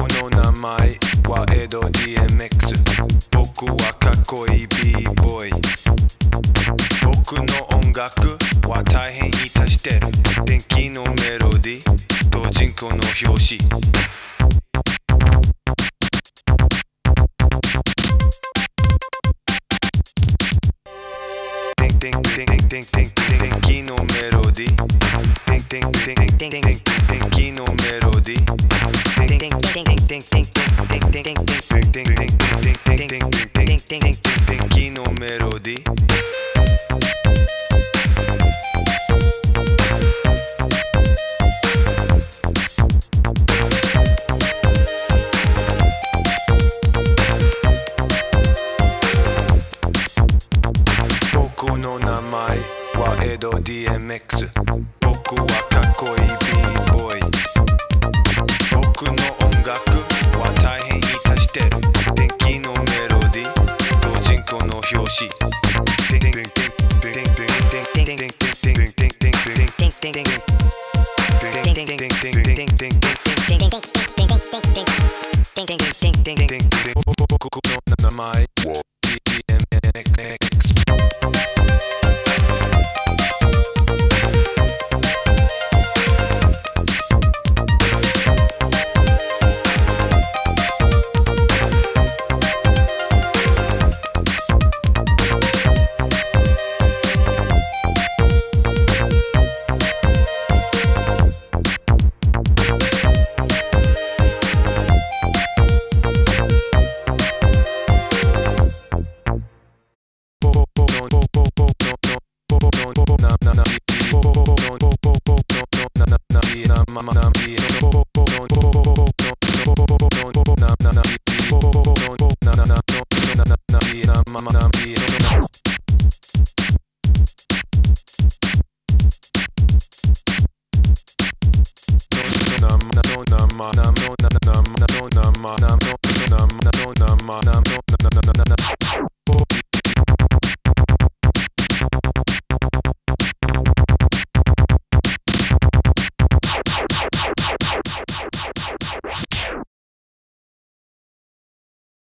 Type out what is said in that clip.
の名前はエド DMX。 僕はかっこいい b ボーイ。僕の音楽は大変いたしてる。電気のメロディーと人口の表紙。電気のメロディー電気のメロディー電気のメロディー僕の名前はエド DMX。 僕はかっこいい b ボーイ。僕の音楽は大変いたしてる。電気のメロディーと人口の表紙。僕の名前は DMX。